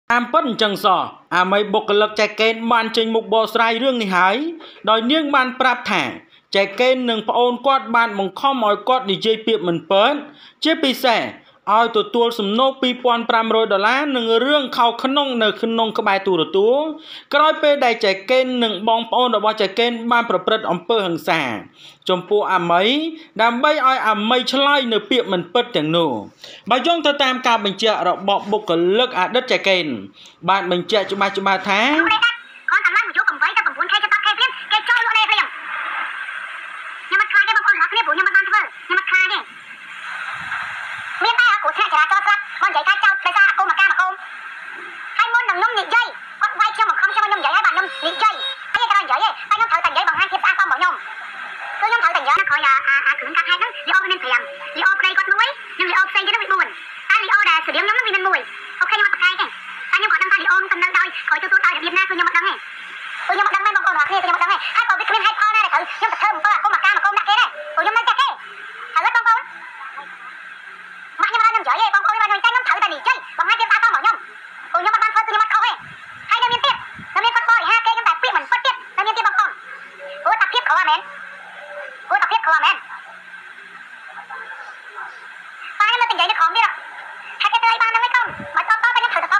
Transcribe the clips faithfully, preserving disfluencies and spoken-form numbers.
តាមពិតអញ្ចឹងសោះអាមីបុគ្គលិកចែកកេនបានចេញមុខបកស្រាយរឿងនេះហើយដោយនាងបានប្រាប់ថាចែកកេននិងប្អូនគាត់បានបង្ខំឲ្យគាត់និយាយពាក្យមិនពិតជាពិសេសឲ្យទទួលសំណូកពីរពាន់ប្រាំរយដុល្លារនឹងរឿងខោក្នុងនៅក្នុងក្បែរទូរទស្សន៍ក្រោយពេលដែលចែកកេននិងបងប្អូនរបស់ចែកកេនបានប្រព្រឹត្តអំពើហិង្សាចំពោះអាមីដើម្បីឲ្យអាមីឆ្លើយនៅពាក្យមិនពិតទាំងនោះបើយោងទៅតាមការបញ្ជាក់របស់បុគ្គលិកអតីតចែកកេនបានបញ្ជាក់ច្បាស់ច្បាស់ថាគាត់តាមឡើងមកយកកំបីទៅ៩ខែចាប់ខែព្រៀងគេចូលលក់នេះព្រៀងខ្ញុំមិនខ្លាចទេបងប្អូនរបស់គ្នាព្រោះខ្ញុំមិនបានធ្វើខ្ញុំមិនខ្លាចទេមានតែគ្រូថ្នាក់ចរាចរណ៍ស្រាប់បងនិយាយថាចោតដោយសារអ៊ំមកកាមកអ៊ំហើយមុននឹងខ្ញុំនិយាយគាត់វាយខ្ញុំមកខំខ្ញុំខ្ញុំនិយាយហើយបាទខ្ញុំនិយាយហើយគាត់និយាយទេតែខ្ញុំត្រូវតែនិយាយបង្ហាញភាពស្អាតរបស់ខ្ញុំគឺខ្ញុំត្រូវតែនិយាយក្រោយអាអាគ្រឿងកាត់ហេតុហ្នឹងលីអូវាមានប្រាំលីអូប្តីគាត់មួយនិងលីអូផ្សេងទៀតវាបួនតែលីអូដែលស្រៀងខ្ញុំហ្នឹងវាមានមួយអូខេខ្ញុំអត់ប្រកែកទេតែខ្ញុំគាត់ដឹងថាលីអូកំណៅដោយក្រោយទទួលដោយរបៀបណាគឺខ្ញុំអត់ដឹងទេគឺខ្ញុំអត់ដឹងទេបងប្អូនរបស់គ្នាគឺខ្ញុំអត់ដឹងទេហើយបើវាគ្មានហេតុផលណាដែលត្រូវខ្ញុំទៅធ្វើអំពើអាគុំអាកាមកគុំដាក់គេដែរព្រោះខ្ញុំមិនចេះទេឥឡូវបងប្អូនមកខ្ញុំរត់ខ្ញុំនិយាយទេបងប្អូនខ្ញុំតែខ្ញុំត្រូវតែនិយាយបង្ហាញភាពស្អាតរបស់ខ្ញុំព្រោះខ្ញុំអត់បានធ្វើគឺខ្ញុំអត់ខុសទេហើយនៅមានទៀតនៅមានគាត់បរិហាគេខ្ញុំតែពាក្យមិនពិតទៀតនៅមានទៀតបងប្អូនព្រោះតែភាពក្រមែនព្រោះតែភាពក្រមែនតែខ្ញុំទៅនិយាយនៅក្រមទៀតហើយគេទៅឲ្យបានហ្នឹងឯងកូនបើតបតតែខ្ញុំត្រូវតែតបត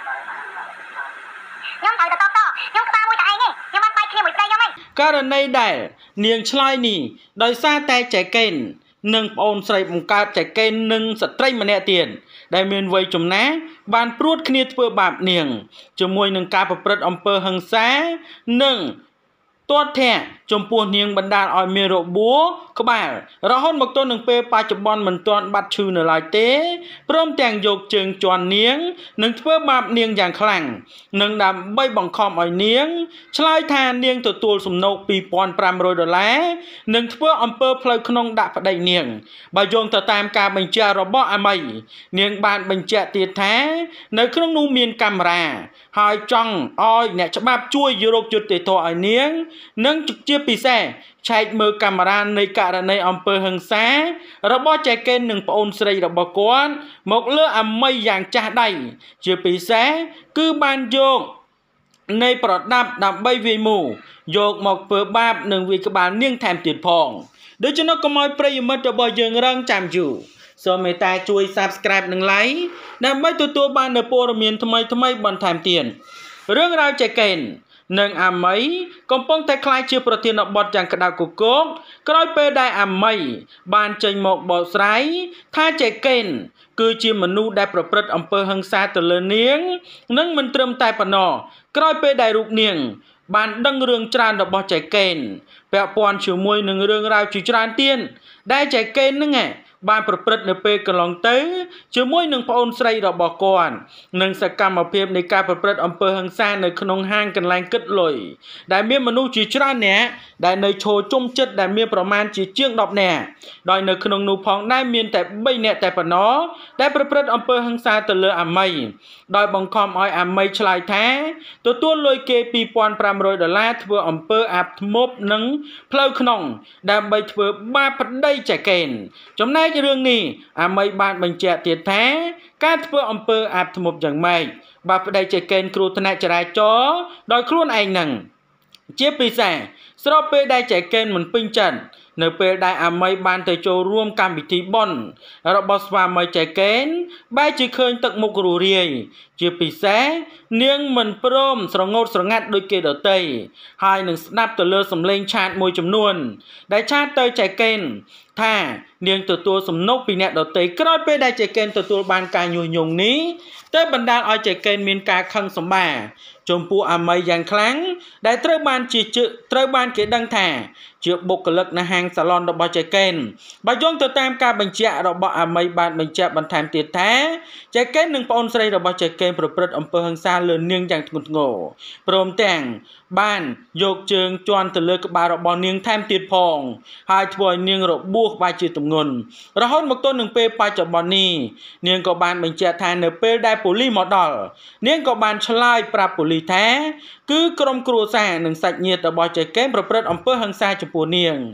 ខ្ញុំត្រូវតែតបតខ្ញុំក្បាលមួយតែឯងទេខ្ញុំបានបាយគ្នាមួយប្តីខ្ញុំឯងករណីដែលនាងឆ្លើយនេះដោយសារតែចែកកេននិងប្អូនស្រីបង្កើតចែកកេននិងស្ត្រីម្នាក់ទៀតដែលមានវ័យចំណាស់បានព្រួតគ្នាធ្វើបាបនាងជាមួយនឹងការប្រព្រឹត្តអំពើហិង្សានិងទាត់ធាក់ចំពោះនាងបណ្ដាលឲ្យមានរបួសក្បាលរហូតមកទល់នឹងពេលបច្ចុប្បន្នមិនទាន់បាត់ឈឺនៅឡើយទេព្រមទាំងយកជើងជន់នាងនិងធ្វើបាបនាងយ៉ាងខ្លាំងនិងដើម្បីបង្ខំឲ្យនាងឆ្លើយថានាងទទួលសំណូកពីរពាន់ប្រាំរយដុល្លារនិងធ្វើអំពើផ្លូវក្នុងដាក់ប្តីនាងបើយោងទៅតាមការបញ្ជាក់របស់អាមីនាងបានបញ្ជាក់ទៀតថានៅក្នុងនោះមានកាមេរ៉ាហើយចង់ឲ្យអ្នកច្បាប់ជួយយករកយុត្តិធម៌ឲ្យនាងនិងជាពិសេសឆែកមើលកាមេរ៉ានៃករណីអំពើហិង្សារបស់ចែកកេននិងប្អូនស្រីរបស់គាត់មកលើអាមីយ៉ាងចាស់ដៃជាពិសេសគឺបានយកនៃប្រដាប់ដើម្បីវាយមូយកមកធ្វើបាបនិងវាយក្បាលនាងថែមទៀតផងដូច្នោះកុំឲ្យប្រិយមិត្តរបស់យើងរងចាំយូរសូមមេត្តាជួយ Subscribe និង Like ដើម្បីទទួលបាននូវព័ត៌មានថ្មីៗបន្ថែមទៀតរឿងរ៉ាវចែកកេននិងអាមីកំពុងតែក្លាយជាប្រធានបទយ៉ាងក្តៅគគុកក្រោយពេលដែលអាមីបានចេញមកបកស្រាយថាចែកកេនគឺជាមនុស្សដែលប្រព្រឹត្តអំពើហិង្សាទៅលើនាងនិងមិនត្រឹមតែប៉ុណ្ណោះក្រោយពេលដែលរូបនាងបានដឹងរឿងច្រើនរបស់ចែកកេនពាក់ព័ន្ធជាមួយនឹងរឿងរ៉ាវជាច្រើនទៀតដែលចែកកេនហ្នឹងបានប្រព្រឹត្តនៅពេលកន្លងទៅជាមួយនឹងប្អូនស្រីរបស់គាត់និងសកម្មភាពនៃការប្រព្រឹត្តអំពើហិង្សានៅក្នុងហាងកន្លែងគិតលុយដែលមានមនុស្សជាច្រើននាក់ដែលនៅឈរជុំចិត្តដែលមានប្រមាណជាជាងដប់នាក់ដោយនៅក្នុងនោះផងដែរមានតែបីនាក់តែប៉ុណ្ណោះដែលប្រព្រឹត្តអំពើហិង្សាទៅលើអាមីដោយបង្ខំឲ្យអាមីឆ្លើយថាទទួលលុយគេពីរពាន់ប្រាំរយដុល្លារធ្វើអំពើអាបធ្មប់និងផ្លូវក្នុងដើម្បីធ្វើបាបប្តីចែកកេនចំណែករឿងនេះអាមីបានបញ្ជាក់ទៀតថាការធ្វើអំពើអាបធ្មប់យ៉ាងម៉េចបើប្តីចែកកេនគ្រោះថ្នាក់ចរាចរណ៍ដោយខ្លួនឯងនឹងជាពិសេសស្របពេលដែលចែកកេនមិនពេញចិត្តនៅពេលដែលអាមីបានទៅចូលរួមកម្មវិធីបុណ្យរបស់ស្វាមីចែកកេនបែរជាឃើញទឹកមុខរួរាយជាពិសេសនាងមិនព្រមស្រងោតស្រងាត់ដូចគេដទៃហើយនឹងស្ដាប់ទៅលើសំឡេងឆាតមួយចំនួនដែលឆាតទៅចែកកេនថានាងទទួលសំណូកពីអ្នកដទៃក្រោយពេលដែលចែកកេនទទួលបានការញុះញង់នេះទៅបណ្ដាលឲ្យចែកកេនមានការខឹងសម្បាចំពោះអាមីយ៉ាងខ្លាំងដែលត្រូវបានជាត្រូវបានគេដឹងថាជាបុគ្គលិកនៅហាងសាឡនរបស់ចែកកេនបើយោងទៅតាមការបញ្ជាក់របស់អាមីបានបញ្ជាក់បន្ថែមទៀតថាចែកកេននិងប្អូនស្រីរបស់ចែកកេនប្រព្រឹត្តអំពើហិង្សាលើនាងយ៉ាងធ្ងន់ធ្ងរព្រមទាំងបានយកជើងជន់ទៅលើក្បាលរបស់នាងថែមទៀតផងហើយធ្វើឲ្យនាងរបួសក្បាលជាទម្ងន់រហូតមកទល់នឹងពេលបច្ចុប្បន្ននេះនាងក៏បានបញ្ជាក់ថានៅពេលដែលប៉ូលីសមកដល់នាងក៏បានឆ្លើយប្រាប់ប៉ូលីសថាគឺក្រុមគ្រួសារនិងសាច់ញាតិរបស់ចែកកេនប្រព្រឹត្តអំពើហិង្សាចំពោះនាង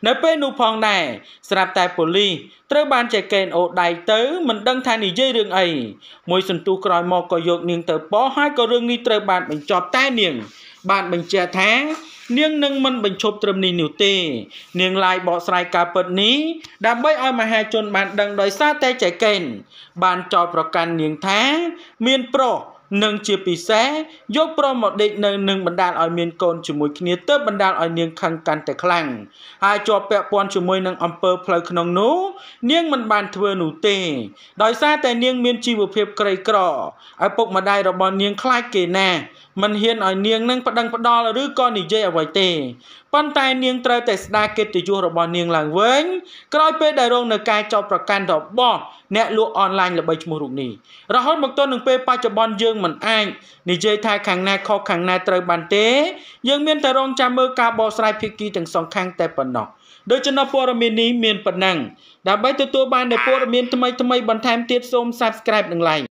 នៅពេលនោះផងដែរស្រាប់តែប៉ូលីសត្រូវបានចែកកេនអូដៃទៅមិនដឹងថានិយាយរឿងអីមួយសន្ទុះក្រោយមកក៏យកនាងទៅប៉ោះហើយក៏រឿងនេះត្រូវបានបញ្ចប់តែនាងបានបញ្ជាក់ថានាងនឹងមិនបញ្ឈប់ត្រឹមនេះនោះទេនាងឡាយបកស្រាយការពិតនេះដើម្បីឲ្យមហាជនបានដឹងដោយសារតែចែកកេនបានចោទប្រកាន់នាងថាមានប្រុសនិងជាពិសេសយកប្រុសមកដេកនៅនឹងបណ្ដាលឲ្យមានកូនជាមួយគ្នាទើបបណ្ដាលឲ្យនាងខឹងកាន់តែខ្លាំងហើយជាប់ពាក់ព័ន្ធជាមួយនឹងអំពើផ្លូវក្នុងនោះនាងមិនបានធ្វើនោះទេដោយសារតែនាងមានជីវភាពក្រីក្រឪពុកម្ដាយរបស់នាងខ្លាចគេណាស់មិនហ៊ានឲ្យនាងនឹងប្តឹងផ្ដាល់ឬក៏និយាយអ្វីទេប៉ុន្តែនាងត្រូវតែស្ដារកិត្តិយសរបស់នាងឡើងវិញក្រោយពេលដែលរងនឹងការចោទប្រកាន់របស់អ្នកលក់អនឡាញល្បីឈ្មោះរូបនេះរហូតមកទល់នឹងពេលបច្ចុប្បន្នយើងមិនអាចនិយាយថាខាងណាខុសខាងណាត្រូវបានទេយើងមានតែរងចាំមើលការបកស្រាយភាគីទាំងសងខាងតែប៉ុណ្ណោះដូច្នេះព័ត៌មាននេះមានប៉ុណ្ណឹងដើម្បីទទួលបាននូវព័ត៌មានថ្មីៗបន្ថែមទៀតសូម Subscribe និង Like